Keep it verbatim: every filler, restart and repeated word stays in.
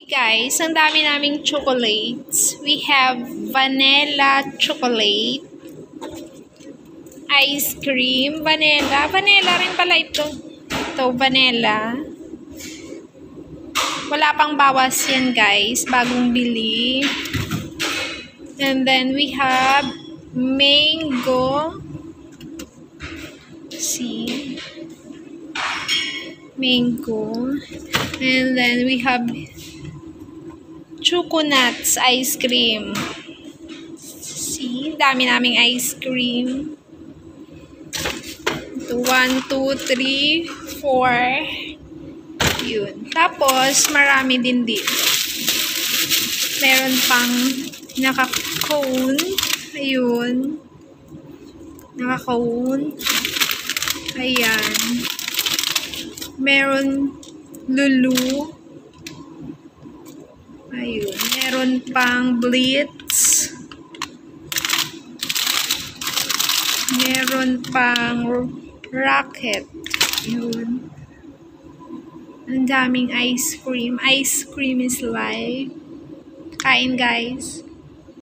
Guys, ang dami naming chocolates. We have vanilla chocolate, ice cream, vanilla. Vanilla rin pala ito. Ito, vanilla. Wala pang bawas yan, guys. Bagong bili. And then we have mango. See? Mango. And then we have Choco Nuts ice cream. See? Dami naming ice cream. one, two, three, four. Yun. Tapos, marami din dito. Meron pang naka-cone. Ayun. Naka-cone. Ayan. Meron lulu. Ayun. Meron pang blitz. Meron pang rocket. Ayun. Ang daming ice cream. Ice cream is life. Kain, guys.